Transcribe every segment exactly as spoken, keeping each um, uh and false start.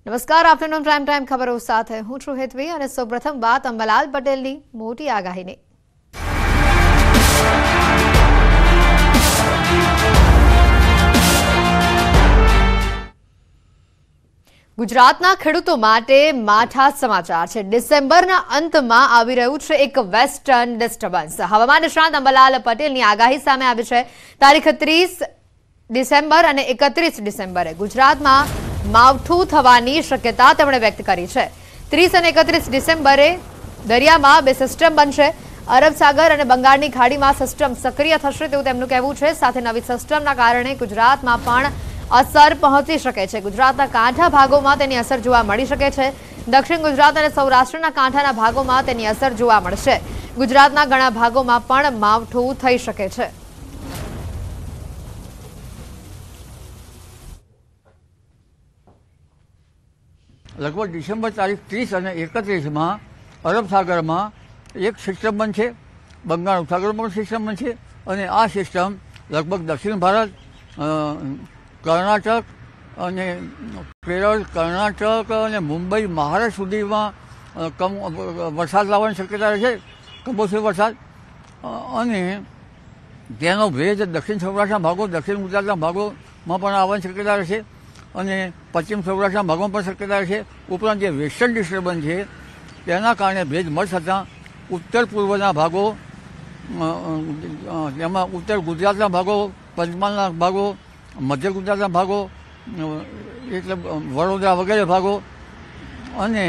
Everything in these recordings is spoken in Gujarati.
નમસ્કાર, આફ્ટરનૂન પ્રાઇમ ટાઈમ ખબરો સાથે હું છું હેતવી અને સૌપ્રથમ વાત અંબાલાલ પટેલની મોટી આગાહીની। ગુજરાતના ખેડૂતો માટે માઠા સમાચાર છે। ડિસેમ્બરના અંતમાં આવી રહ્યું છે એક વેસ્ટર્ન ડિસ્ટર્બન્સ। હવામાન નિષ્ણાત અંબાલાલ પટેલની આગાહી સામે આવી છે। તારીખ ત્રીસ ડિસેમ્બર અને એકત્રીસ ડિસેમ્બરે ગુજરાતમાં માવઠું થવાની શક્યતા તેમણે વ્યક્ત કરી છે। ત્રીસ અને એકત્રીસ ડિસેમ્બરે દરિયામાં બે સિસ્ટમ બનશે। અરબ સાગર અને બંગાળની ખાડીમાં સિસ્ટમ સક્રિય થશે તેવું તેમનું કહેવું છે। સાથે નવી સિસ્ટમના કારણે ગુજરાતમાં પણ અસર પહોંચી શકે છે। ગુજરાતના કાંઠા ભાગોમાં તેની અસર જોવા મળી શકે છે। દક્ષિણ ગુજરાત અને સૌરાષ્ટ્રના કાંઠાના ભાગોમાં તેની અસર જોવા મળશે। ગુજરાતના ઘણા ભાગોમાં પણ માવઠું થઈ શકે છે। लगभग डिसेम्बर तारीख तीस और एकत्रीस में अरब सागर में एक सिस्टम बनशे, बंगाल उपसागर में सिस्टम बनशे और आ सिस्टम लगभग दक्षिण भारत, कर्नाटक और केरल, कर्नाटक और मुंबई, महाराष्ट्र सुधी में कम वरसाद लावવાની शक्यता रहे। कमोसमी वरसाद અને તેનો ભેજ દક્ષિણ સૌરાષ્ટ્રના ભાગો, દક્ષિણ ગુજરાતના ભાગોમાં પણ આવવાની શક્યતા રહેશે અને પશ્ચિમ સૌરાષ્ટ્રના ભાગોમાં પણ શક્યતા રહેશે। ઉપરાંત જે વેસ્ટર્ન ડિસ્ટર્બન્સ છે તેના કારણે ભેજ મળ થતાં ઉત્તર પૂર્વના ભાગો, તેમાં ઉત્તર ગુજરાતના ભાગો, પંચમહાલના ભાગો, મધ્ય ગુજરાતના ભાગો એટલે વડોદરા વગેરે ભાગો અને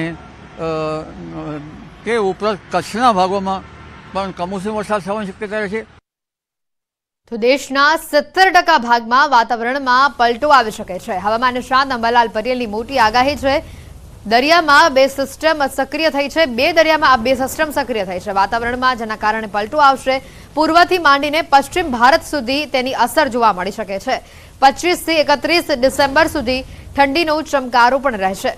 તે ઉપરાંત કચ્છના ભાગોમાં પણ કમોસમી વરસાદ થવાની શક્યતા રહેશે। તો દેશના સત્તર ટકા ભાગમાં વાતાવરણમાં પલટો આવી શકે છે। હવામાન નિષ્ણાત અંબાલાલ પટેલની મોટી આગાહી છે। દરિયામાં બે સિસ્ટમ સક્રિય થઈ છે। બે દરિયામાં આ બે સિસ્ટમ સક્રિય થઈ છે વાતાવરણમાં, જેના કારણે પલટો આવશે। પૂર્વથી માંડીને પશ્ચિમ ભારત સુધી તેની અસર જોવા મળી શકે છે। પચીસ થી એકત્રીસ ડિસેમ્બર સુધી ઠંડીનો ચમકારો પણ રહેશે।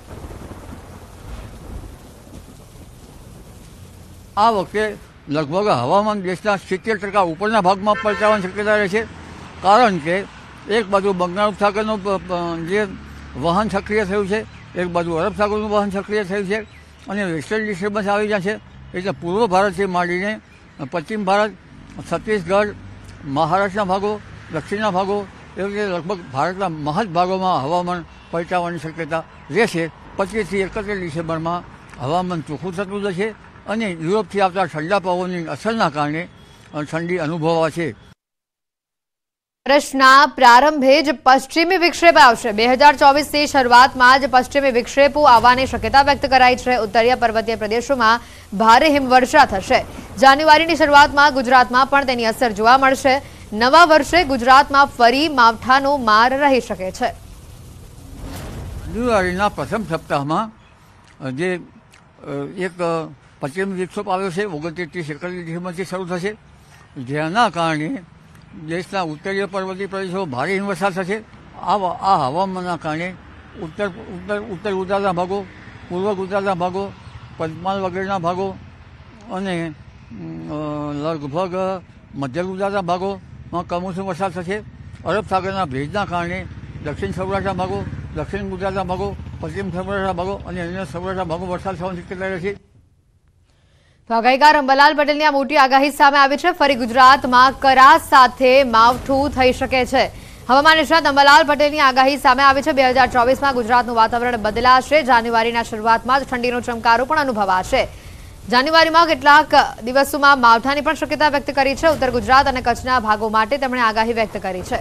આ વખતે लगभग हवामान देशना सित्तेर टका उपरना भागमां पलटावानी शक्यता रहे छे, कारण के एक बाजू बंगाल उपसागरनो जे वहन सक्रिय थयुं छे, एक बाजू अरब सागरनुं वहन सक्रिय थयुं छे अने वेस्टर्न डिस्टर्बन्स आवी गया छे। एटले पूर्व भारतथी मांडीने पश्चिम भारत, छत्तीसगढ़, महाराष्ट्रना भागो, दक्षिणना भागो एवं लगभग भारतना महज भागोमां हवामान पलटावानी शक्यता रहेशे। पच्चीस थी एकत्रीस डिसेम्बरमां हवामान ચોખ્ખું થતું જશે અને યુરોપથી આવતા ઠંડા પવનની અસરના કારણે ઠંડી અનુભવાશે। વર્ષના પ્રારંભે જ પશ્ચિમી વિક્ષેપ આવશે। બે હજાર ચોવીસથી શરૂઆતમાં જ પશ્ચિમી વિક્ષેપો આવવાની શક્યતા વ્યક્ત કરાઈ છે। ઉત્તરીય પર્વતીય પ્રદેશોમાં ભારે હિમવર્ષા થશે। જાન્યુઆરીની શરૂઆતમાં ગુજરાતમાં પણ તેની અસર જોવા મળશે। નવા વર્ષે ગુજરાતમાં ફરી માવઠાનો માર રહી શકે છે। જાન્યુઆરીના પ્રથમ સપ્તાહમાં જે એક પશ્ચિમ વિક્ષેપ આવ્યો છે, ઓગણત્રીસ એકત્રીસ ડિસેમ્બરથી શરૂ થશે, જેના કારણે દેશના ઉત્તરીય પર્વતીય પ્રદેશો ભારે હિમવર્ષા થશે। આ આ હવામાનના કારણે ઉત્તર ઉત્તર ઉત્તર ગુજરાતના ભાગો, પૂર્વ ગુજરાતના ભાગો, પંચમહાલ વગેરેના ભાગો અને લગભગ મધ્ય ગુજરાતના ભાગોમાં કમોસમી વરસાદ થશે। અરબ સાગરના ભેજના કારણે દક્ષિણ સૌરાષ્ટ્રના ભાગો, દક્ષિણ ગુજરાતના ભાગો, પશ્ચિમ સૌરાષ્ટ્રના ભાગો અને અન્ય સૌરાષ્ટ્રના ભાગો વરસાદ થવાની શક્યતા રહેશે। તો આગાહીકાર અંબાલાલ પટેલની આ મોટી આગાહી સામે આવી છે। ફરી ગુજરાતમાં કરા સાથે માવઠું થઈ શકે છે। હવામાન નિષ્ણાત અંબાલાલ પટેલની આગાહી સામે આવી છે। બે હજાર ચોવીસમાં ગુજરાતનું વાતાવરણ બદલાશે। જાન્યુઆરીના શરૂઆતમાં જ ઠંડીનો ચમકારો પણ અનુભવાશે। જાન્યુઆરીમાં કેટલાક દિવસોમાં માવઠાની પણ શક્યતા વ્યક્ત કરી છે। ઉત્તર ગુજરાત અને કચ્છના ભાગો માટે તેમણે આગાહી વ્યક્ત કરી છે।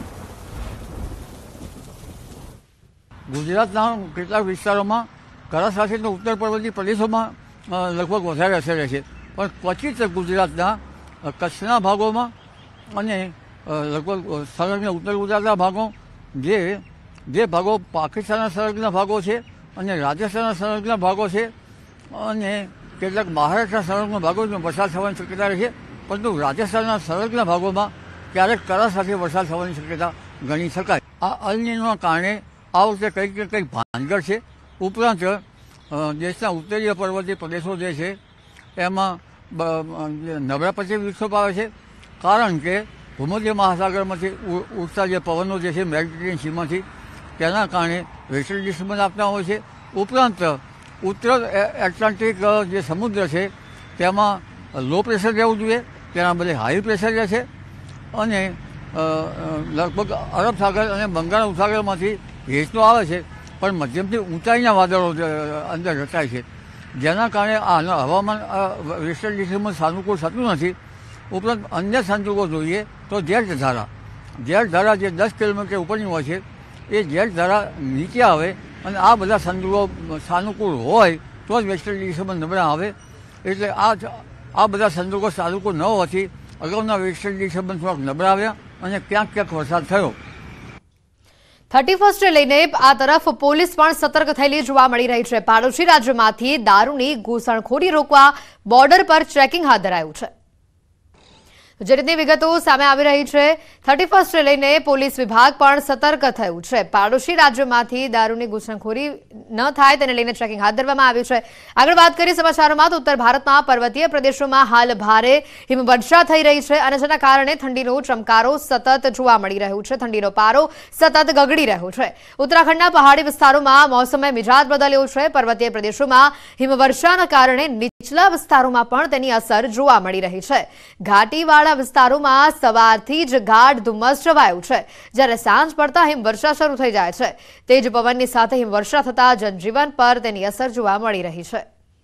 ગુજરાતના કેટલાક વિસ્તારોમાં કરા સાથેના ઉત્તર પર્વતીય પ્રદેશોમાં लगभग વધારે અસર રહેશે, પણ ક્વચિત ગુજરાતના કચ્છના ભાગોમાં અને લગભગ સંલગ્ન ઉત્તર ગુજરાતના ભાગો, જે જે ભાગો પાકિસ્તાનના સંલગ્ન ભાગો છે અને રાજસ્થાનના સંલગ્ન ભાગો છે અને કેટલાક મહારાષ્ટ્રના સંલગ્ન ભાગોમાં વરસાદ થવાની શક્યતા રહેશે। પરંતુ રાજસ્થાનના સંલગ્ન ભાગોમાં ક્યારેક કરા સાથે વરસાદ થવાની શક્યતા ગણી શકાય। આ અલ નીનોના કારણે આ વખતે કંઈક ને કંઈક ભાનગઢ છે। ઉપરાંત દેશના ઉત્તરીય પર્વતીય પ્રદેશો જે છે એમાં નબળા પશ્ચિમ વિક્ષેપ આવે છે, કારણ કે ભૂમધ્ય મહાસાગરમાંથી ઉઠતા જે પવનો જે છે મેડિટેરિયન સીમાંથી તેના કારણે વેસ્ટર્ન ડિસ્ટર્બન્સ આપતા હોય છે. ઉપરાંત ઉત્તર એટલાન્ટિક જે સમુદ્ર છે તેમાં લો પ્રેશર રહેવું જોઈએ, તેના બદલે હાઈ પ્રેશર રહે છે અને લગભગ અરબ સાગર અને બંગાળ ઉપસાગરમાંથી ભેજનો આવે છે પણ મધ્યમથી ઊંચાઈના વાદળો અંદર રચાય છે, જેના કારણે આ હવામાન વેસ્ટર્ન ડિસ્ટર્બન્સ સાનુકૂળ થતું નથી. ઉપરાંત અન્ય સંજોગો જોઈએ તો જેટ ધારા જેટ ધારા જે દસ કિલોમીટર ઉપરની હોય છે એ જેટ ધારા નીચે આવે અને આ બધા સંજોગો સાનુકૂળ હોય તો જ વેસ્ટર્ન ડિસ્ટર્બન્સ નબળા આવે. એટલે આ આ બધા સંજોગો સાનુકૂળ ન હોવાથી અગાઉના વેસ્ટર્ન ડિસ્ટર્બન્સ થોડાક નબળા આવ્યા અને ક્યાંક ક્યાંક વરસાદ થયો. થર્ટી ફર્સ્ટે લઈને આ તરફ પોલીસ પણ સતર્ક થયેલી જોવા મળી રહી છે. પાડોશી રાજ્યમાંથી દારૂની ઘૂસણખોરી રોકવા બોર્ડર પર ચેકિંગ હાથ ધરાયું છે. જે રીતની વિગતો સામે આવી રહી છે, થર્ટી ફર્સ્ટે લઈને પોલીસ વિભાગ પણ સતર્ક થયું છે. પાડોશી રાજ્યમાંથી દારૂની ઘૂસણખોરી ન થાય તેને લઈને ચેકિંગ હાથ ધરવામાં આવ્યું છે. આગળ વાત કરીએ સમાચારોમાં તો ઉત્તર ભારતમાં પર્વતીય પ્રદેશોમાં હાલ ભારે હિમવર્ષા થઈ રહી છે અને જેના કારણે ઠંડીનો ચમકારો સતત જોવા મળી રહ્યો છે. ઠંડીનો પારો સતત ગગડી રહ્યો છે. ઉત્તરાખંડના પહાડી વિસ્તારોમાં મોસમે મિજાજ બદલ્યો છે. પર્વતીય પ્રદેશોમાં હિમવર્ષાના કારણે નીચલા વિસ્તારોમાં પણ તેની અસર જોવા મળી રહી છે. ઘાટીવાળા વિસ્તારોમાં સવારથી જ ગાઢ ધુમ્મસ છવાયું છે, જ્યારે સાંજ પડતા હિમવર્ષા શરૂ થઈ જાય છે. તેજ પવનની સાથે હિમવર્ષા થતા જનજીવન પર તેની અસર જોવા મળી રહી છે.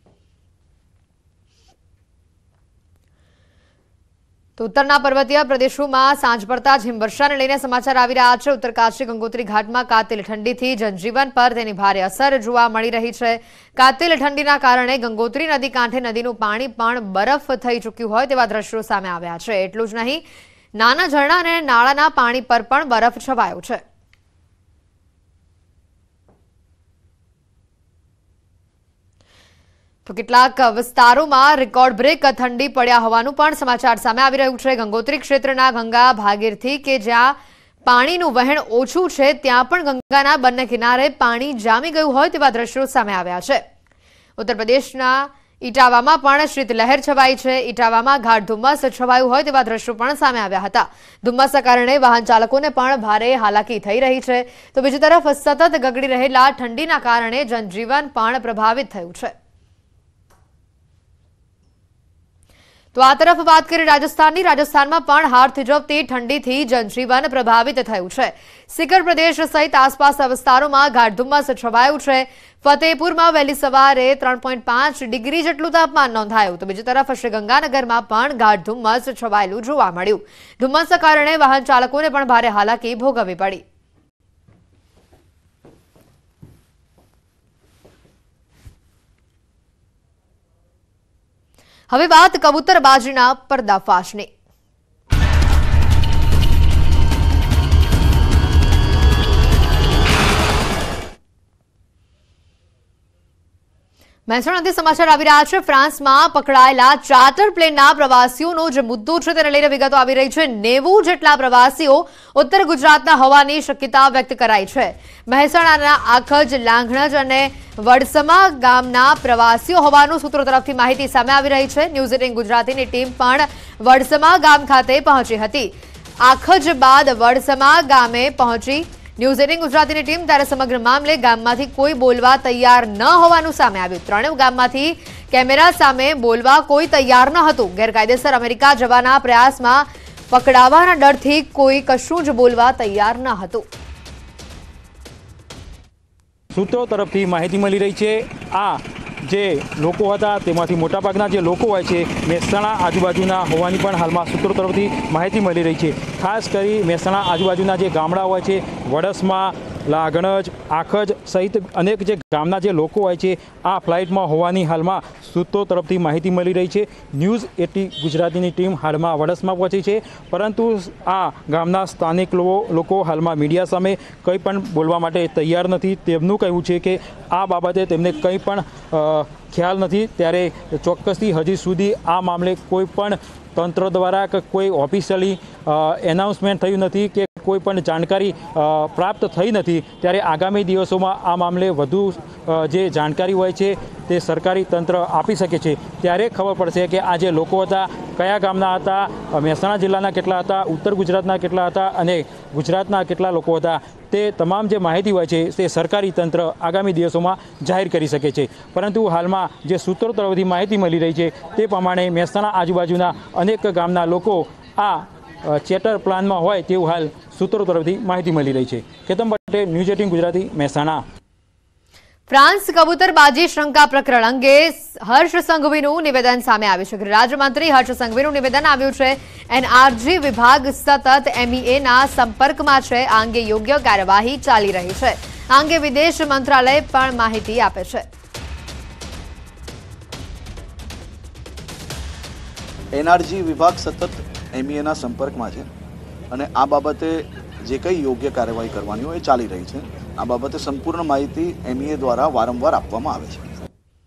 તો ઉત્તરના પર્વતીય પ્રદેશોમાં સાંજ પડતા જ હિમવર્ષાને લઈને સમાચાર આવી રહ્યા છે. ઉત્તરકાશી ગંગોત્રી ઘાટમાં કાતિલ ઠંડીથી જનજીવન પર તેની ભારે અસર જોવા મળી રહી છે. કાતિલ ઠંડીના કારણે ગંગોત્રી નદી કાંઠે નદીનું પાણી પણ બરફ થઈ ચૂક્યું હોય તેવા દ્રશ્યો સામે આવ્યા છે. એટલું જ નહીં, નાના ઝરણા અને નાળાના પાણી પર પણ બરફ છવાયો છે. તો કેટલાક વિસ્તારોમાં રેકોર્ડ બ્રેક ઠંડી પડ્યા હોવાનું પણ સમાચાર સામે આવી રહ્યું છે. ગંગોત્રી ક્ષેત્રના ગંગા ભાગીરથી કે જ્યાં પાણીનું વહેણ ઓછું છે ત્યાં પણ ગંગાના બંને કિનારે પાણી જામી ગયું હોય તેવા દ્રશ્યો સામે આવ્યા છે. ઉત્તર પ્રદેશના ઇટાવામાં પણ શીતલહેર છવાઈ છે. ઇટાવામાં ગાઢ ધુમ્મસ છવાયું હોય તેવા દ્રશ્યો પણ સામે આવ્યા હતા. ધુમ્મસના કારણે વાહન ચાલકોને પણ ભારે હાલાકી થઈ રહી છે. તો બીજી તરફ સતત ગગડી રહેલા ઠંડીના કારણે જનજીવન પણ પ્રભાવિત થયું છે. તો આ તરફ વાત કરીએ રાજસ્થાનની. રાજસ્થાનમાં પણ હાડ થીજવતી ઠંડીથી જનજીવન પ્રભાવિત થયું છે. સિકર પ્રદેશ સહિત આસપાસના વિસ્તારોમાં ગાઢ ધુમ્મસ છવાયું છે. ફતેહપુરમાં વહેલી સવારે ત્રણ પોઈન્ટ પાંચ ડિગ્રી જેટલું તાપમાન નોંધાયું. તો બીજી તરફ શ્રીગંગાનગરમાં પણ ગાઢ ધુમ્મસ છવાયેલું જોવા મળ્યું. ધુમ્મસના કારણે વાહન ચાલકોને પણ ભારે હાલાકી ભોગવવી પડી. હવે વાત કબૂતરબાજીના પર્દાફાશની. મહેસાણાથી સમાચાર આવી રહ્યા છે. ફ્રાન્સમાં પકડાયેલા ચાર્ટર પ્લેનના પ્રવાસીઓનો જે મુદ્દો છે તેને લઈને વિગતો આવી રહી છે. નેવું જેટલા પ્રવાસીઓ ઉત્તર ગુજરાતના હોવાની શક્યતા વ્યક્ત કરાઈ છે. મહેસાણાના આખજ, લાંઘણજ અને વડસમા ગામના પ્રવાસીઓ હોવાનું સૂત્રો તરફથી માહિતી સામે આવી રહી છે. ન્યૂઝ એટીન ગુજરાતીની ટીમ પણ વડસમા ગામ ખાતે પહોંચી હતી. આખજ બાદ વડસમા ગામે પહોંચી ન્યૂઝ એટીન ગુજરાતીની ટીમ ત્યારે સમગ્ર મામલે ગામમાંથી કોઈ બોલવા તૈયાર ન હોવાનું સામે આવ્યું. ત્રણેય ગામમાંથી કેમેરા સામે બોલવા કોઈ તૈયાર ન હતું. ગેરકાયદેસર અમેરિકા જવાના પ્રયાસમાં પકડાવાના ડરથી કોઈ કશું જ બોલવા તૈયાર ન હતું. સૂત્રો તરફથી માહિતી મળી રહી છે. આ જે લોકો હતા તેમાંથી મોટાભાગના જે લોકો હોય છે મહેસાણા આજુબાજુના હોવાની પણ હાલમાં સૂત્રો તરફથી માહિતી મળી રહી છે. ખાસ કરી મહેસાણા આજુબાજુના જે ગામડા હોય છે, વડસમા, લાગણજ, આખજ સહિત અનેક જે ગામના જે લોકો હોય છે આ ફ્લાઇટમાં હોવાની હાલમાં સૂત્રો તરફથી માહિતી મળી રહી છે. ન્યૂઝ એટીન ગુજરાતીની ટીમ હાલમાં વડસમાં પહોંચી છે, પરંતુ આ ગામના સ્થાનિક લોકો હાલમાં મીડિયા સામે કંઈ પણ બોલવા માટે તૈયાર નથી. તેમનું કહેવું છે કે આ બાબતે તેમને કંઈ પણ ખ્યાલ નથી. ત્યારે ચોક્કસથી હજી સુધી આ મામલે કોઈ પણ તંત્ર દ્વારા કે કોઈ ઓફિશિયલી એનાઉન્સમેન્ટ થયું નથી કે કોઈ પણ જાણકારી પ્રાપ્ત થઈ નથી. ત્યારે આગામી દિવસોમાં આ મામલે વધુ જે જાણકારી હોય છે તે સરકારી તંત્ર આપી શકે છે. ત્યારે ખબર પડશે કે આ જે લોકો હતા કયા ગામના હતા, મહેસાણા જિલ્લાના કેટલા હતા, ઉત્તર ગુજરાતના કેટલા હતા અને ગુજરાતના કેટલા લોકો હતા, તે તમામ જે માહિતી હોય છે તે સરકારી તંત્ર આગામી દિવસોમાં જાહેર કરી શકે છે. પરંતુ હાલમાં જે સૂત્રો તરફથી માહિતી મળી રહી છે તે પ્રમાણે મહેસાણા આજુબાજુના અનેક ગામના લોકો આ ચેટર પ્લાનમાં હોય તેવું હાલ સૂત્રો તરફથી માહિતી મળી રહી છે. Ketan Patel, news eighteen Gujarati, Mehsana. France કબૂતરબાજી શંકા પ્રકરણ અંગે હર્ષ સંઘવીનું નિવેદન સામે આવ્યું છે. ગૃહ રાજ્યમંત્રી હર્ષ સંઘવીનું નિવેદન આવ્યું છે. એનઆરજી વિભાગ સતત એમઈએના સંપર્કમાં છે. આ અંગે યોગ્ય કાર્યવાહી ચાલી રહી છે. આ અંગે વિદેશ મંત્રાલય પણ માહિતી આપે છે. એનઆરજી વિભાગ સતત એમઈએના સંપર્કમાં છે અને આ બાબતે જે કંઈ યોગ્ય કાર્યવાહી કરવાની હોય એ ચાલી રહી છે. આ બાબતે સંપૂર્ણ માહિતી એમઈએ દ્વારા વારંવાર આપવામાં આવે છે.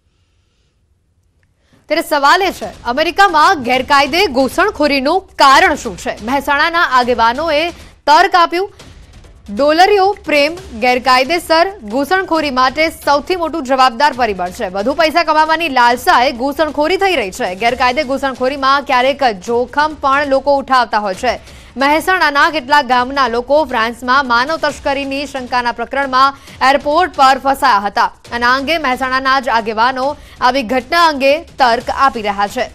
ત્યારે સવાલ એ છે, અમેરિકામાં ગેરકાયદે ઘૂસણખોરીનું કારણ શું છે? મહેસાણાના આગેવાનોએ તર્ક આપ્યું. ડોલરીઓ પ્રેમ ગેરકાયદેસર ઘૂસણખોરી માટે સૌથી મોટું જવાબદાર પરિબળ છે. વધુ પૈસા કમાવાની લાલસાએ ઘૂસણખોરી થઈ રહી છે. ગેરકાયદે ઘૂસણખોરીમાં ક્યારેક જોખમ પણ લોકો ઉઠાવતા હોય છે. મહેસાણાના કેટલાક ગામના લોકો ફ્રાન્સમાં માનવ તસ્કરીની શંકાના પ્રકરણમાં એરપોર્ટ પર ફસાયા હતા અને આ અંગે મહેસાણાના જ આગેવાનો આવી ઘટના અંગે તર્ક આપી રહ્યા છે.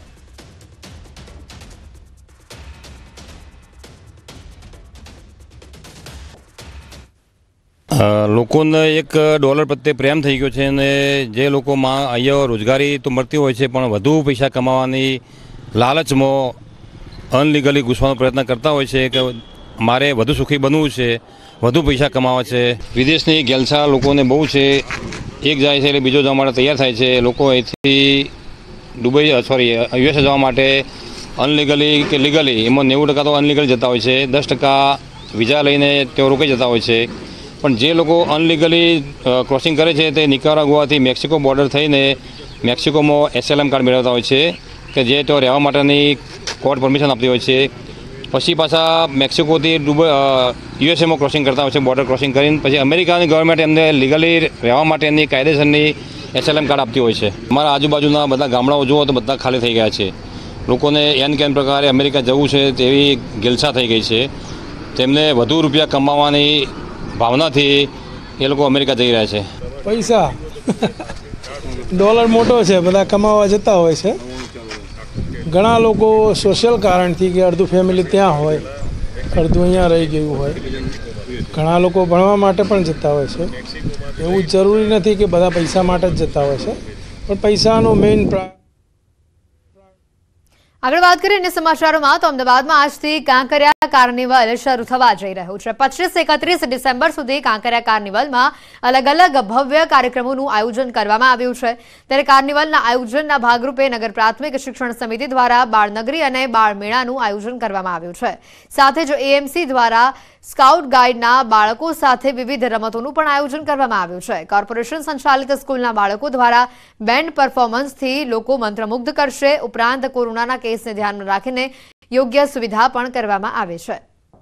લોકોને એક ડોલર પ્રત્યે પ્રેમ થઈ ગયો છે અને જે લોકોમાં અહીંયા રોજગારી તો મળતી હોય છે પણ વધુ પૈસા કમાવાની લાલચમાં અનલીગલી ઘૂસવાનો પ્રયત્ન કરતા હોય છે કે મારે વધુ સુખી બનવું છે, વધુ પૈસા કમાવા છે. વિદેશની ગેલસા લોકોને બહુ છે. એક જાય છે એટલે બીજો જવા માટે તૈયાર થાય છે. લોકો અહીંથી દુબઈ સોરી યુએસએ જવા માટે અનલીગલી કે લીગલી એમાં નેવું ટકા તો અનલીગલી જતા હોય છે. દસ ટકા વિઝા લઈને તેઓ રોકાઈ જતા હોય છે. પણ જે લોકો અનલીગલી ક્રોસિંગ કરે છે તે નિકારાગુઆથી મેક્સિકો બોર્ડર થઈને મેક્સિકોમાં એસએલએમ કાર્ડ મેળવતા હોય છે કે જે તેઓ રહેવા માટેની કોર્ટ પરમિશન આપતી હોય છે. પછી પાછા મેક્સિકોથી દુબઈ યુએસએમાં ક્રોસિંગ કરતા હોય છે, બોર્ડર ક્રોસિંગ કરીને પછી અમેરિકાની ગવર્મેન્ટ એમને લીગલી રહેવા માટેની કાયદેસરની એસએલએમ કાર્ડ આપતી હોય છે. અમારા આજુબાજુના બધા ગામડાઓ જુઓ તો બધા ખાલી થઈ ગયા છે. લોકોને એન કેન પ્રકારે અમેરિકા જવું છે તેવી ગેલસા થઈ ગઈ છે. તેમને વધુ રૂપિયા કમાવાની ભાવનાથી એ લોકો અમેરિકા જઈ રહ્યા છે. પૈસા ડોલર મોટો છે, બધા કમાવા જતા હોય છે. ઘણા લોકો સોશિયલ કારણથી કે અડધું ફેમિલી ત્યાં હોય, અડધું અહીંયા રહી ગયું હોય. ઘણા લોકો ભણવા માટે પણ જતા હોય છે. એવું જરૂરી નથી કે બધા પૈસા માટે જ જતા હોય છે, પણ પૈસાનો મેઇન આગળ વાત કરીએ અન્ય સમાચારોમાં તો અમદાવાદમાં આજથી કાંકરિયા કાર્નિવલ શરૂ થવા જઈ રહ્યું છે. પચીસ એકત્રીસ ડિસેમ્બર સુધી કાંકરિયા કાર્નિવલમાં અલગ અલગ ભવ્ય કાર્યક્રમોનું આયોજન કરવામાં આવ્યું છે. ત્યારે કાર્નિવલના આયોજનના ભાગરૂપે નગર પ્રાથમિક શિક્ષણ સમિતિ દ્વારા બાળનગરી અને બાળમેળાનું આયોજન કરવામાં આવ્યું છે. સાથે જ એએમસી દ્વારા સ્કાઉટ ગાઈડના બાળકો સાથે વિવિધ રમતોનું પણ આયોજન કરવામાં આવ્યું છે. કોર્પોરેશન સંચાલિત સ્કૂલના બાળકો દ્વારા બેન્ડ પરફોર્મન્સથી લોકો મંત્રમુગ્ધ કરશે. ઉપરાંત કોરોનાના કેસને ધ્યાનમાં રાખીને યોગ્ય સુવિધા પણ કરવામાં આવે છે.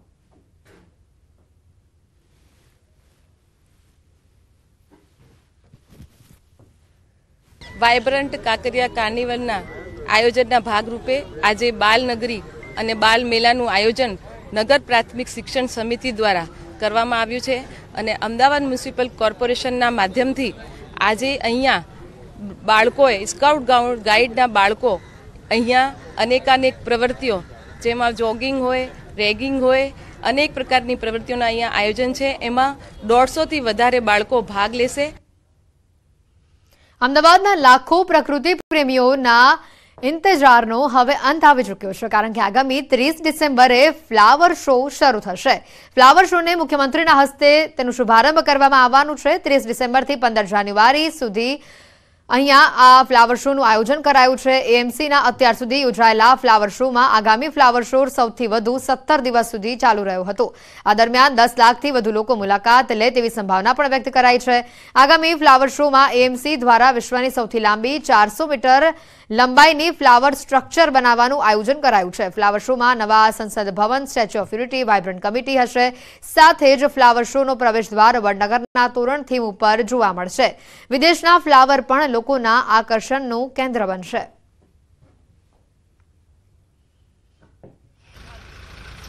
વાયબ્રન્ટ કાંકરિયા કાર્નિવલના આયોજનના ભાગરૂપે આજે બાલનગરી અને બાલ મેળાનું આયોજન નગર પ્રાથમિક શિક્ષણ સમિતિ દ્વારા કરવામાં આવ્યું છે અને અમદાવાદ મ્યુનિસિપલ કોર્પોરેશનના માધ્યમથી આજે અહીંયા બાળકોએ સ્કાઉટ ગાઈડના બાળકો અહીંયા અનેકાનેક પ્રવૃત્તિઓ જેમાં જોગિંગ હોય, રેગિંગ હોય, અનેક પ્રકારની પ્રવૃત્તિઓના અહીંયા આયોજન છે. એમાં દોઢસોથી વધારે બાળકો ભાગ લેશે. અમદાવાદના લાખો પ્રકૃતિ પ્રેમીઓના ઇંતજારનો હવે અંત આવી ચૂક્યો છે, કારણ કે આગામી ત્રીસ ડિસેમ્બરે ફ્લાવર શો શરૂ થશે. ફ્લાવર શોને મુખ્યમંત્રીના હસ્તે તેનો શુભારંભ કરવામાં આવવાનું છે. ત્રીસ ડિસેમ્બરથી પંદર જાન્યુઆરી સુધી અહીંયા આ ફ્લાવર શોનું આયોજન કરાયું છે. એએમસીના અત્યાર સુધી યોજાયેલા ફ્લાવર શોમાં આગામી ફ્લાવર શો સૌથી વધુ સત્તર દિવસ સુધી ચાલુ રહ્યો હતો. આ દરમિયાન દસ લાખથી વધુ લોકો મુલાકાત લે તેવી સંભાવના પણ વ્યક્ત કરાઈ છે. આગામી ફ્લાવર શોમાં એએમસી દ્વારા વિશ્વની સૌથી લાંબી ચારસો મીટર લંબાઈની ફ્લાવર સ્ટ્રક્ચર બનાવવાનું આયોજન કરાયું છે. ફ્લાવર શોમાં નવા સંસદ ભવન, statue of unity, vibrant committee હશે. સાથે જ ફ્લાવર શોનો પ્રવેશ દ્વાર વડનગરના તોરણ થીમ ઉપર જોવા મળશે. વિદેશના ફ્લાવર પણ લોકોના આકર્ષણનું કેન્દ્ર બનશે.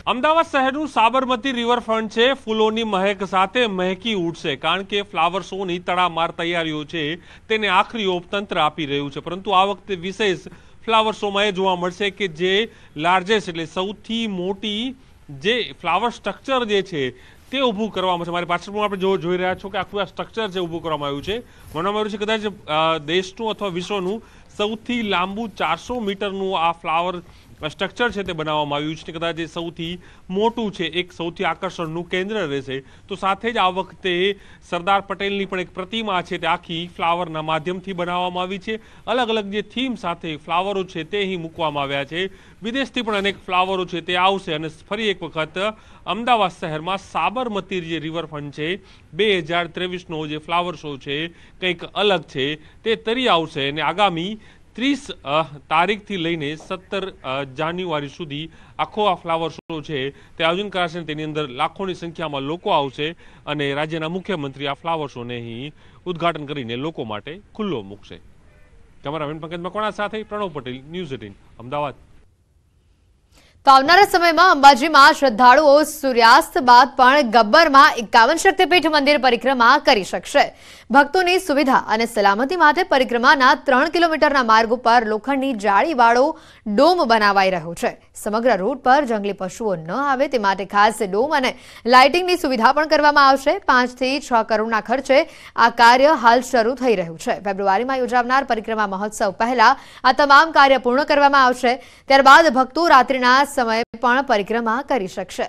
અમદાવાદ શહેરનું સાબરમતી રિવરફ્રન્ટ છે ફૂલોની મહેક સાથે મહેકી ઉઠશે, કારણ કે ફ્લાવર શોની તડામાર તૈયારીઓ છે તેને આખરી ઓપ તંત્ર આપી રહ્યું છે. પરંતુ આ વખતે વિશેષ ફ્લાવર શોમાં એ જોવા મળશે કે જે લાર્જેસ્ટ એટલે સૌથી મોટી જે ફ્લાવર સ્ટ્રક્ચર જે છે તે ઊભું કરવામાં છે. મારી પાછળ પણ આપણે જો જોઈ રહ્યા છો કે આખું આ સ્ટ્રક્ચર છે ઊભું કરવામાં આવ્યું છે. માનવામાં આવ્યું છે કદાચ દેશનું અથવા વિશ્વનું સૌથી લાંબુ ચારસો મીટરનું આ ફ્લાવર સ્ટ્રક્ચર છે તે બનાવવામાં આવ્યું છે. કદાચ એ સૌથી મોટું છે, એક સૌથી આકર્ષણનું કેન્દ્ર રહેશે. તો સાથે જ આ વખતે સરદાર પટેલની પણ એક પ્રતિમા છે તે આખી ફ્લાવરના માધ્યમથી બનાવવામાં આવી છે. અલગ અલગ જે થીમ સાથે ફ્લાવરો છે તે અહીં મૂકવામાં આવ્યા છે. વિદેશથી પણ અનેક ફ્લાવરો છે તે આવશે અને ફરી એક વખત અમદાવાદ શહેરમાં સાબરમતી જે રિવરફ્રન્ટ છે બે હજાર ત્રેવીસનો જે ફ્લાવર શો છે કંઈક અલગ છે તે તરી આવશે. અને આગામી ત્રીસ તારીખથી લઈને સત્તર જાન્યુઆરી સુધી આખો આ ફ્લાવર શો છે તે આયોજન કરાશે. તેની અંદર લાખોની સંખ્યામાં લોકો આવશે અને રાજ્યના મુખ્યમંત્રી આ ફ્લાવર શોને અહીં ઉદ્ઘાટન કરીને લોકો માટે ખુલ્લો મૂકશે. કેમેરામેન પંકજ મકવાણા સાથે પ્રણવ પટેલ, ન્યૂઝ એટીન, અમદાવાદ. તો આવનારા સમયમાં અંબાજીમાં શ્રદ્ધાળુઓ સૂર્યાસ્ત બાદ પણ ગબ્બરમાં એકાવન શક્તિપીઠ મંદિર પરિક્રમા કરી શકશે. ભક્તોની સુવિધા અને સલામતી માટે પરિક્રમાના ત્રણ કિલોમીટરના માર્ગ ઉપર લોખંડની જાળીવાળો ડોમ બનાવાઈ રહ્યો છે. સમગ્ર રૂટ પર જંગલી પશુઓ ન આવે તે માટે ખાસ ડોમ અને લાઇટિંગની સુવિધા પણ કરવામાં આવશે. પાંચથી છ કરોડના ખર્ચે આ કાર્ય હાલ શરૂ થઈ રહ્યું છે. ફેબ્રુઆરીમાં યોજાનાર પરિક્રમા મહોત્સવ પહેલા આ તમામ કાર્ય પૂર્ણ કરવામાં આવશે. ત્યારબાદ ભક્તો રાત્રિના સમય પણ પરિક્રમા કરી શકશે.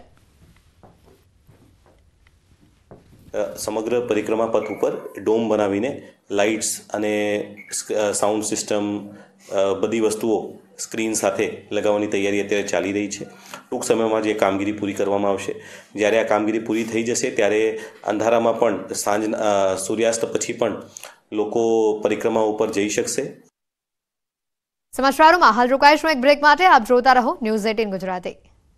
સમગ્ર પરિક્રમા પથ ઉપર ડોમ બનાવીને લાઇટ્સ અને સાઉન્ડ સિસ્ટમ બધી વસ્તુઓ સ્ક્રીન સાથે લગાવવાની તૈયારી અત્યારે ચાલી રહી છે. ટૂંક સમયમાં જે કામગીરી પૂરી કરવામાં આવશે. જ્યારે આ કામગીરી પૂરી થઈ જશે ત્યારે અંધારામાં પણ સાંજ સૂર્યાસ્ત પછી પણ લોકો પરિક્રમા ઉપર જઈ શકશે. સમાચારોમાં હાલ રોકાઈશું એક બ્રેક માટે. આપ જોતા રહો ન્યૂઝ એટીન ગુજરાતી.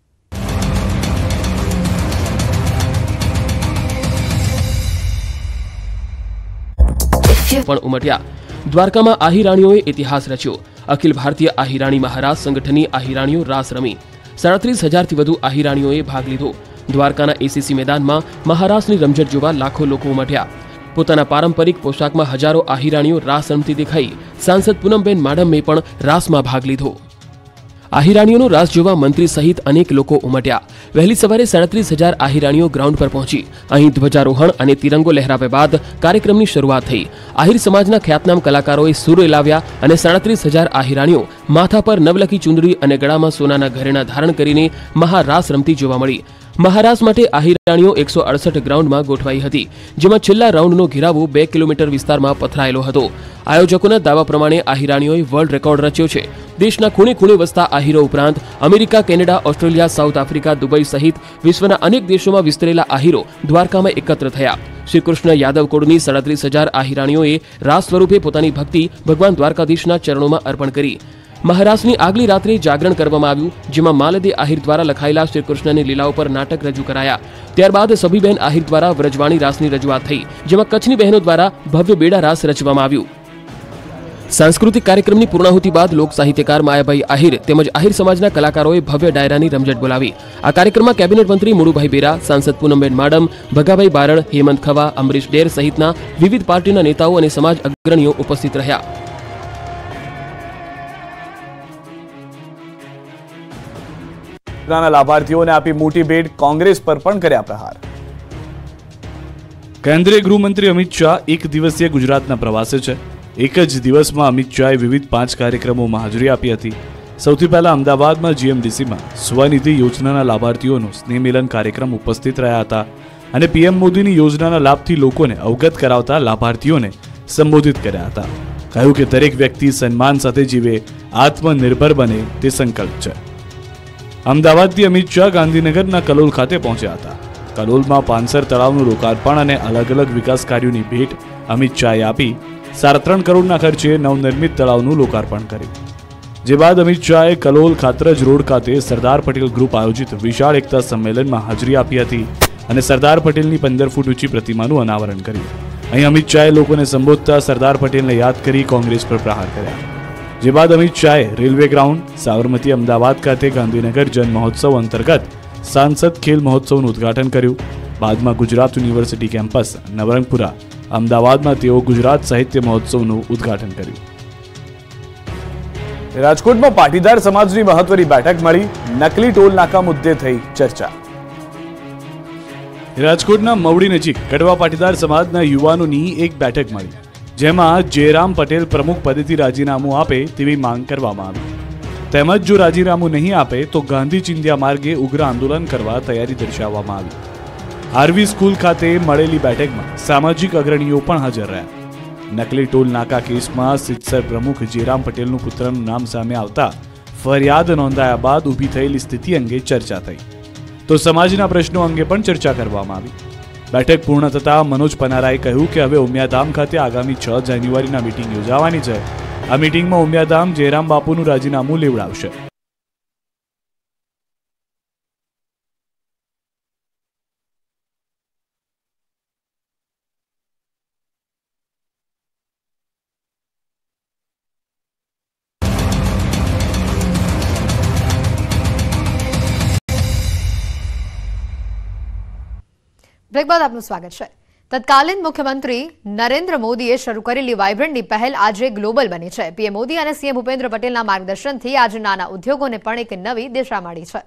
પણ ઉમટ્યા દ્વારકામાં આહિરાણીઓએ ઇતિહાસ રચ્યો. અખિલ ભારતીય આહિરાણી મહારાજ સંગઠનની આહિરાણીઓ રાસ રમી. સાડત્રીસ હજારથી વધુ આહિરાણીઓએ ભાગ લીધો. દ્વારકાના એસીસી મેદાનમાં મહારાસની રમઝટ જોવા લાખો લોકો ઉમટ્યા. પોતાના પારંપરિક પોશાકમાં હજારો આહિરાણીઓ રાસ રમતી દેખાઈ. સાંસદ પૂનમબેન માડમે પણ રાસમાં ભાગ લીધો. આહિરાણીઓનો રાસ જોવા મંત્રી સહિત અનેક લોકો ઉમટ્યા. વહેલી સવારે સાડત્રીસ હજાર આહિરાણીઓ ગ્રાઉન્ડ પર પહોંચી. અહીં ધ્વજારોહણ અને તિરંગો લહેરાવ્યા બાદ કાર્યક્રમની શરૂઆત થઈ. આહિર સમાજના ખ્યાતનામ કલાકારોએ સૂર લાવ્યા અને સાડત્રીસ હજાર આહિરાણીઓ માથા પર નવલખી ચુંદડી અને ગળામાં સોનાના ઘરેણા ધારણ કરીને મહારાસ રમતી જોવા મળી. મહારાસ માટે આહિરાણીઓ એકસો અડસઠ ગ્રાઉન્ડમાં ગોઠવાઈ હતી, જેમાં છેલ્લા રાઉન્ડનો ઘેરાવો બે કિલોમીટર વિસ્તારમાં પથરાયેલો હતો. આયોજકોના દાવા પ્રમાણે આહિરાણીઓએ વર્લ્ડ રેકોર્ડ રચ્યો છે. દેશના ખૂણે ખૂણે વસતા આહિરો ઉપરાંત America, Canada, Australia, South Africa, Dubai સહિત વિશ્વના અનેક દેશોમાં વિસ્તરેલા આહિરો દ્વારકામાં એકત્ર થયા. શ્રીકૃષ્ણ યાદવ કોડની સાડત્રીસ હજાર આહિરાણીઓએ રાસ સ્વરૂપે પોતાની ભક્તિ ભગવાન દ્વારકાધીશના ચરણોમાં અર્પણ કરી. મહારાસની આગલી રાત્રે જાગરણ કરવામાં આવ્યું, જેમાં માલદે આહિર દ્વારા લખાયેલા શ્રીકૃષ્ણની લીલાઓ પર નાટક રજૂ કરાયા. ત્યારબાદ સભીબેન આહિર દ્વારા વ્રજવાણી રાસની રજૂઆત થઈ, જેમાં કચ્છની બહેનો દ્વારા ભવ્ય બેડા રાસ રચવામાં આવ્યું. સાંસ્કૃતિક કાર્યક્રમની પૂર્ણાહુતિ બાદ લોક સાહિત્યકાર માયાભાઈ આહિર તેમજ આહિર સમાજના કલાકારોએ ભવ્ય ડાયરાની રમઝટ બોલાવી. આ કાર્યક્રમમાં કેબિનેટ મંત્રી મુળુભાઈ બેરા, સાંસદ પૂનમબેન માડમ, ભગાભાઈ બારડ, હેમંત ખવા, અમરીશ ડેર સહિતના વિવિધ પાર્ટીના નેતાઓ અને સમાજ અગ્રણીઓ ઉપસ્થિત રહ્યા. લાભાર્થીઓને આપી મોટી ભેટ, કોંગ્રેસ પર પણ કર્યા પ્રહાર. કેન્દ્રીય ગૃહમંત્રી અમિત શાહ એક દિવસીય ગુજરાતના પ્રવાસે છે. એક જ દિવસમાં અમિત શાહે વિવિધ પાંચ કાર્યક્રમોમાં હાજરી આપી હતી. સૌથી પહેલા અમદાવાદમાં જીએમડીસીમાં સ્વનિધિ યોજનાના લાભાર્થીઓનો સ્નેહમિલન કાર્યક્રમ ઉપસ્થિત રહ્યા હતા અને પીએમ મોદીની યોજનાના લાભથી લોકોને અવગત કરાવતા લાભાર્થીઓને સંબોધિત કર્યા હતા. કહ્યું કે દરેક વ્યક્તિ સન્માન સાથે જીવે, આત્મનિર્ભર બને તે સંકલ્પ છે. અમદાવાદથી અમિત શાહ ગાંધીનગરના કલોલ ખાતે પહોંચ્યા હતા. કલોલમાં પાનસર તળાવનું લોકાર્પણ અને અલગ અલગ વિકાસ કાર્યોની ભેટ અમિત શાહે આપી. સાડા ત્રણ કરોડના ખર્ચે નવનિર્મિત તળાવનું લોકાર્પણ કર્યું. જે બાદ અમિત શાહે કલોલ ખાતરજ રોડ ખાતે સરદાર પટેલ ગ્રુપ આયોજિત વિશાળ એકતા સંમેલનમાં હાજરી આપી હતી અને સરદાર પટેલની પંદર ફૂટ ઊંચી પ્રતિમાનું અનાવરણ કર્યું. અહીં અમિત શાહે લોકોને સંબોધતા સરદાર પટેલને યાદ કરી કોંગ્રેસ પર પ્રહાર કર્યા. જે બાદ અમિત શાહે રેલવે ગ્રાઉન્ડ, સાબરમતી, અમદાવાદ ખાતે ગાંધીનગર જન મહોત્સવ અંતર્ગત સાંસદ ખેલ મહોત્સવનું ઉદ્ઘાટન કર્યું. બાદમાં ગુજરાત યુનિવર્સિટી કેમ્પસ નવરંગપુરા અમદાવાદમાં તેઓ ગુજરાત સાહિત્ય મહોત્સવનું ઉદ્ઘાટન કર્યું. રાજકોટમાં પાટીદાર સમાજની મહત્વની બેઠક મળી. નકલી ટોલ નાકા મુદ્દે થઈ ચર્ચા. રાજકોટના મવડી નજીક કડવા પાટીદાર સમાજના યુવાનોની એક બેઠક મળી, જેમાં જયરામ પટેલ પ્રમુખ પદેથી રાજીનામું આપે તેવી માંગ કરવામાં આવી. તેમજ જો રાજીનામું નહીં આપે તો ગાંધી ચિંધ્યા માર્ગે ઉગ્ર આંદોલન કરવા તૈયારી દર્શાવવામાં આવી. આરવી સ્કૂલ ખાતે મળેલી બેઠકમાં સામાજિક અગ્રણીઓ પણ હાજર રહ્યા. નકલી ટોલ નાકા કેસમાં સિત્સર પ્રમુખ જયરામ પટેલનું પુત્રનું નામ સામે આવતા ફરિયાદ નોંધાયા બાદ ઊભી થયેલી સ્થિતિ અંગે ચર્ચા થઈ, તો સમાજના પ્રશ્નો અંગે પણ ચર્ચા કરવામાં આવી. બેઠક પૂર્ણ થતાં મનોજ પનારાએ કહ્યું કે હવે ઉમિયાધામ ખાતે આગામી છ જાન્યુઆરીના મીટિંગ યોજાવાની છે. આ મીટિંગમાં ઉમિયાધામ જયરામ બાપુનું રાજીનામું લેવડાવશે. બ્રેક બાદ આપનું સ્વાગત છે. તત્કાલીન મુખ્યમંત્રી નરેન્દ્ર મોદીએ શરૂ કરેલી વાઇબ્રન્ટની પહેલ આજે ગ્લોબલ બની છે. પીએમ મોદી અને સીએમ ભૂપેન્દ્ર પટેલના માર્ગદર્શનથી આજે નાના ઉદ્યોગોને પણ એક નવી દિશા મળી છે.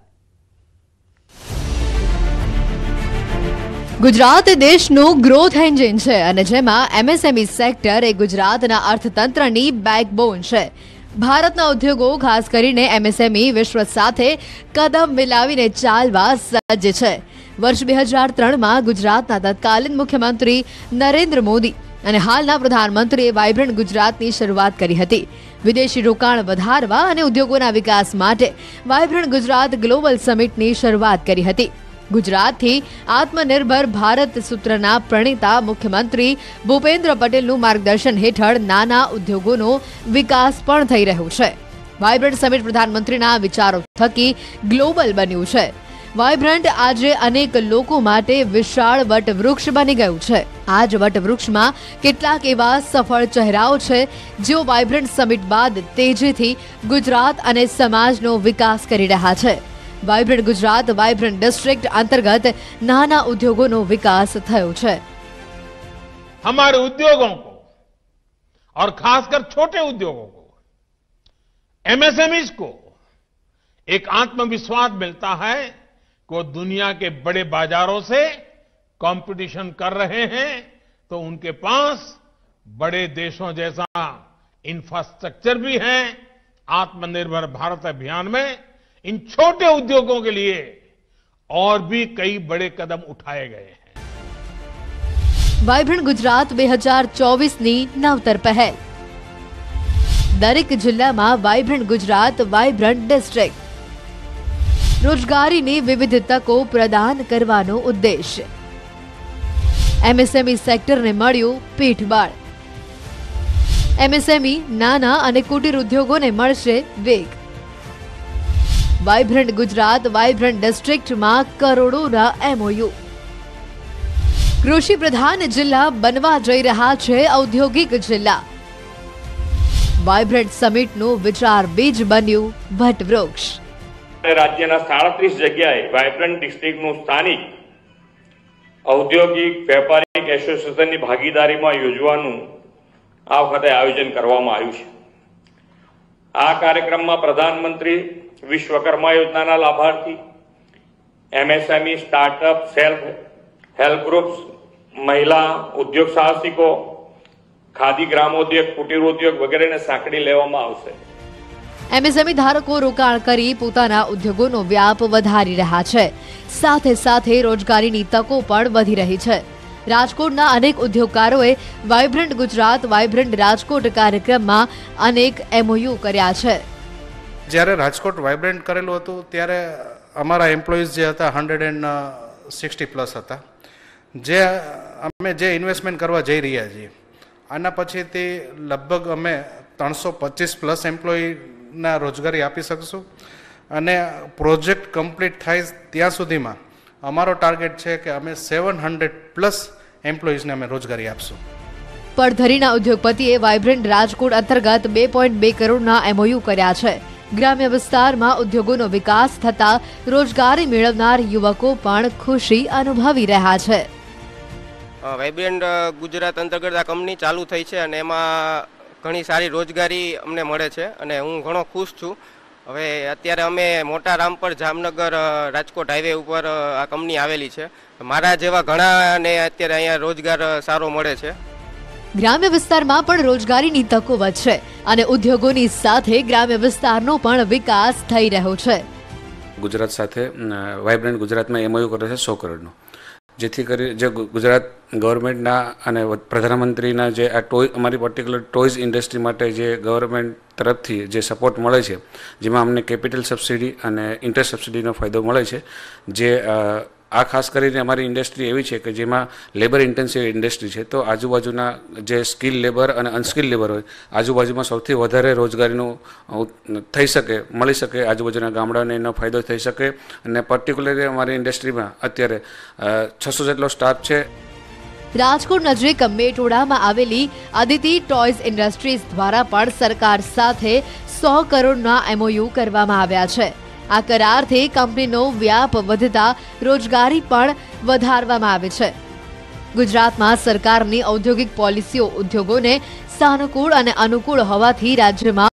ગુજરાત દેશનું ગ્રોથ એન્જિન છે અને જેમાં એમએસએમઈ સેક્ટર એ ગુજરાતના અર્થતંત્રની બેકબોન છે. ભારતના ઉદ્યોગો ખાસ કરીને એમએસએમઈ વિશ્વ સાથે કદમ મિલાવીને ચાલવા સજ્જ છે. વર્ષ બે હજાર ત્રણમાં ગુજરાતના તત્કાલીન મુખ્યમંત્રી નરેન્દ્ર મોદી અને હાલના પ્રધાનમંત્રીએ વાઇબ્રન્ટ ગુજરાતની શરૂઆત કરી હતી. વિદેશી રોકાણ વધારવા અને ઉદ્યોગોના વિકાસ માટે વાઇબ્રન્ટ ગુજરાત ગ્લોબલ સમિટની શરૂઆત કરી હતી. ગુજરાતથી આત્મનિર્ભર ભારત સૂત્રના પ્રણેતા મુખ્યમંત્રી ભૂપેન્દ્ર પટેલનું માર્ગદર્શન હેઠળ નાના ઉદ્યોગોનો વિકાસ પણ થઈ રહ્યો છે. વાઇબ્રન્ટ સમિટ પ્રધાનમંત્રીના વિચારો થકી ગ્લોબલ બન્યું છે. વાઇબ્રન્ટ આજે અનેક લોકો માટે વિશાળ વટવૃક્ષ બની ગયું છે. આ જ વટવૃક્ષમાં કેટલાક એવા સફળ ચહેરાઓ છે જેઓ વાઇબ્રન્ટ સમિટ બાદ તેજીથી ગુજરાત અને સમાજનો વિકાસ કરી રહ્યા છે. વાઇબ્રન્ટ ગુજરાત વાઇબ્રન્ટ ડિસ્ટ્રિક્ટ अंतर्गत नाना उद्योगों विकास थयो छे. हमारे उद्योगों को और खासकर छोटे उद्योगों को, एमएसएमईज को एक आत्मविश्वास मिलता है कि वो दुनिया के बड़े बाजारों से कंपटीशन कर रहे हैं तो उनके पास बड़े देशों जैसा इंफ्रास्ट्रक्चर भी है. आत्मनिर्भर भारत अभियान में इन छोटे उद्योगों के लिए और भी कई बड़े कदम उठाए गए हैं. वाइब्रન્ટ गुजरात બે હજાર ચોવીસની નવતર પહેલ. દરેક જિલ્લામાં વાઇબ્રન્ટ ગુજરાત વાઇબ્રન્ટ ડિસ્ટ્રિક્ટ. રોજગારીની વિવિધ તકો પ્રદાન કરવાનો ઉદ્દેશ્ય. એમએસએમઈ સેક્ટરને મળ્યું પીઠબળ. એમએસએમઈ નાના અને કુટીર ઉદ્યોગોને મળશે વેગ. વાઇબ્રન્ટ ગુજરાત વાઇબ્રન્ટ ડિસ્ટ્રિક્ટમાં કરોડોના એમઓયુ. કૃષિ પ્રધાન જિલ્લા બનવા જઈ રહ્યા છે ઔદ્યોગિક જિલ્લા. વાઇબ્રન્ટ સમિટનું વિચાર બીજ બન્યું વટવૃક્ષ. રાજ્યના સાડત્રીસ જગ્યાએ વાઇબ્રન્ટ ડિસ્ટ્રિક્ટનું સ્થાનિક ઔદ્યોગિક વેપારિક એસોસિએશનની ભાગીદારીમાં યોજવાનું આ વખતે આયોજન કરવામાં આવ્યું છે. આ કાર્યક્રમમાં પ્રધાનમંત્રી વિશ્વકર્મા યોજનાના લાભાર્થી, MSME, startup, self help groups, મહિલા ઉદ્યોગ સાહસિકો, ખાદી ગ્રામોદ્યોગ, કુટીર ઉદ્યોગ વગેરેને સાંકળી લેવામાં આવશે. એમએસએમઈ ધારકો રોકાણ કરી પોતાના ઉદ્યોગોનો વ્યાપ વધારી રહ્યા છે. સાથે સાથે રોજગારીની તકો પણ વધી રહી છે. રાજકોટના અનેક ઉદ્યોગકારોએ વાઇબ્રન્ટ ગુજરાત વાઇબ્રન્ટ રાજકોટ કાર્યક્રમમાં અનેક એમઓયુ કર્યા છે. જ્યારે રાજકોટ વાઇબ્રન્ટ કરેલું હતું ત્યારે અમારા એમ્પ્લોઈઝ જે હતા હંડ્રેડ એન્ડ સિક્સટી પ્લસ હતા. જે અમે જે ઇન્વેસ્ટમેન્ટ કરવા જઈ રહ્યા છીએ આના પછીથી લગભગ અમે ત્રણસો પચીસ પ્લસ એમ્પ્લોયીના રોજગારી આપી શકશું અને પ્રોજેક્ટ કમ્પ્લીટ થાય ત્યાં સુધીમાં અમારો ટાર્ગેટ છે કે અમે સેવન હંડ્રેડ પ્લસ એમ્પ્લોઈઝને અમે રોજગારી આપશું. પડધરીના ઉદ્યોગપતિએ વાઇબ્રન્ટ રાજકોટ અંતર્ગત બે પોઈન્ટ બે કરોડના એમઓયુ કર્યા છે. ગ્રામ્ય વિસ્તારમાં ઉદ્યોગોનો વિકાસ થતા રોજગારી મેળવનાર યુવકો પણ ખુશી અનુભવી રહ્યા છે. વાઇબ્રન્ટ ગુજરાત અંતર્ગત આ કંપની ચાલુ થઈ છે અને એમાં ઘણી સારી રોજગારી અમને મળે છે અને હું ઘણો ખુશ છું. હવે અત્યારે અમે મોટા રામપર જામનગર રાજકોટ હાઈવે ઉપર આ કંપની આવેલી છે. મારા જેવા ઘણાને અત્યારે અહીંયા રોજગાર સારો મળે છે. ગ્રામ્ય વિસ્તારમાં પણ રોજગારીની તકો વધશે અને ઉદ્યોગોની સાથે ગ્રામ્ય વિસ્તારનો પણ વિકાસ થઈ રહ્યો છે. ગુજરાત સાથે વાઇબ્રન્ટ ગુજરાતમાં એમઓયુ કરે છે સો કરોડનો, જેથી કરી જે ગુજરાત ગવર્મેન્ટના અને પ્રધાનમંત્રીના જે આ ટોય અમારી પર્ટિક્યુલર ટોયઝ ઇન્ડસ્ટ્રી માટે જે ગવર્મેન્ટ તરફથી જે સપોર્ટ મળે છે, જેમાં અમને કેપિટલ સબસિડી અને ઇન્ટરેસ્ટ સબસિડીનો ફાયદો મળે છે. જે આ ખાસ કરીને અમારી ઇન્ડસ્ટ્રી એવી છે કે જેમાં લેબર ઇન્ટેન્સિવ ઇન્ડસ્ટ્રી છે, તો આજુબાજુના જે સ્કિલ લેબર અને અનસ્કિલ લેબર હોય આજુબાજુમાં સૌથી વધારે રોજગારીનું થઈ શકે મળી શકે, આજુબાજુના ગામડાને એનો ફાયદો થઈ શકે. અને પર્ટિક્યુલરલી અમારી ઇન્ડસ્ટ્રીમાં અત્યારે છસો જેટલો સ્ટાફ છે. રાજકોટ નજીક મેટોડામાં આવેલી અદિતિ ટોયઝ ઇન્ડસ્ટ્રીઝ દ્વારા પણ સરકાર સાથે સો કરોડના એમઓયુ કરવામાં આવ્યા છે. આ કરારથી કંપનીનો વ્યાપ વધતા રોજગારી પણ વધારવામાં આવે છે. ગુજરાતમાં સરકારની ઔદ્યોગિક પોલિસીઓ ઉદ્યોગોને સાનુકૂળ અને અનુકૂળ હોવાથી રાજ્યમાં